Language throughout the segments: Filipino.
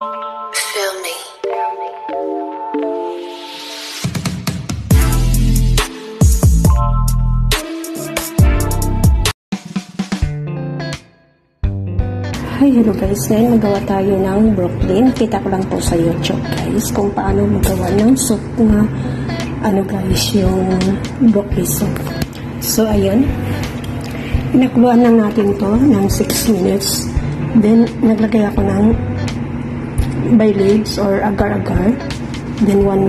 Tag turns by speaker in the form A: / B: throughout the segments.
A: Feel me.
B: Hi, hello guys. Ngayon magawa tayo ng broccoli. Nakita ko lang po sa YouTube guys kung paano magawa ng soup na yung broccoli soup. So ayun, pinakuluan lang natin to ng 6 minutes. Then naglagay ako ng bay leaves or agar-agar. Then one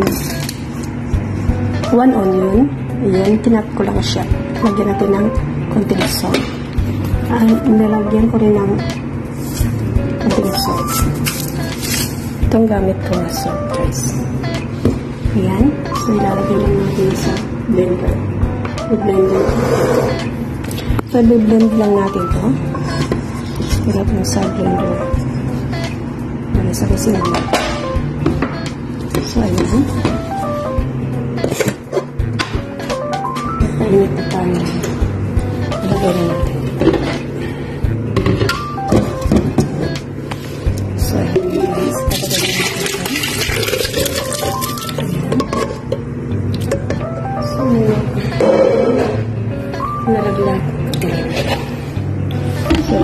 B: onion. Ayan, tinat ko lang siya. Lagyan natin ng konting salt. Nilagyan ko rin ng konting salt. Itong gamit ko na salt guys. Ayan. So ilalagay lang natin sa blender. I-blender. So i-blend lang natin to. Ilagay natin sa blender. Sa kusina. So, ayun. Painit na tayo. Ilagay na natin. So, ayun guys. Ilagay na natin. So, ayun. Nalaglag. So,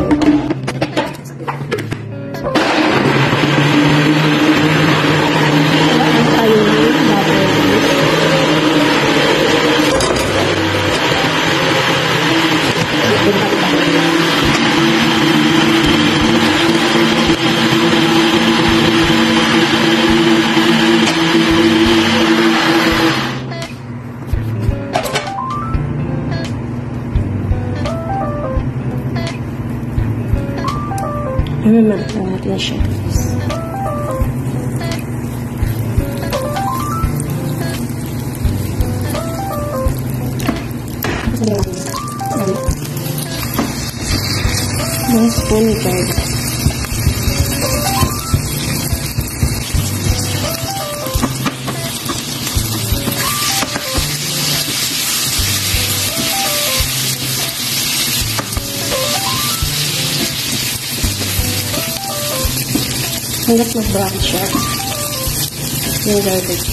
B: mamamalik na natin siya. One spoon garlic. Hanggat mag-brown siya yung garlic.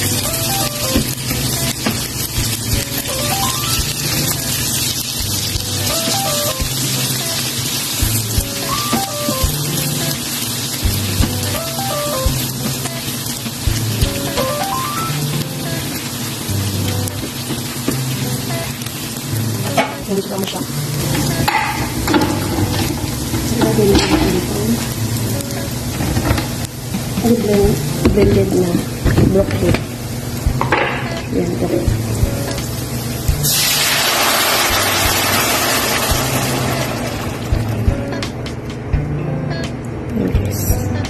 B: Ganito mo siya. Ilagay natin ito. Blended na broccoli. Yan, gawin. Yes.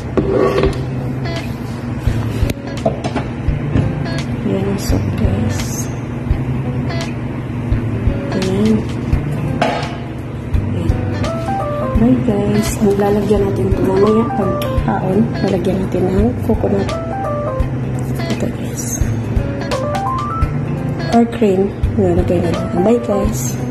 B: Yan ang soup guys. Ayan. Bye guys. Ang lalagyan natin ito mamaya pagkaon. Lalagyan natin ng coconut. Ito guys. Or cream. Lalagay natin. Bye guys.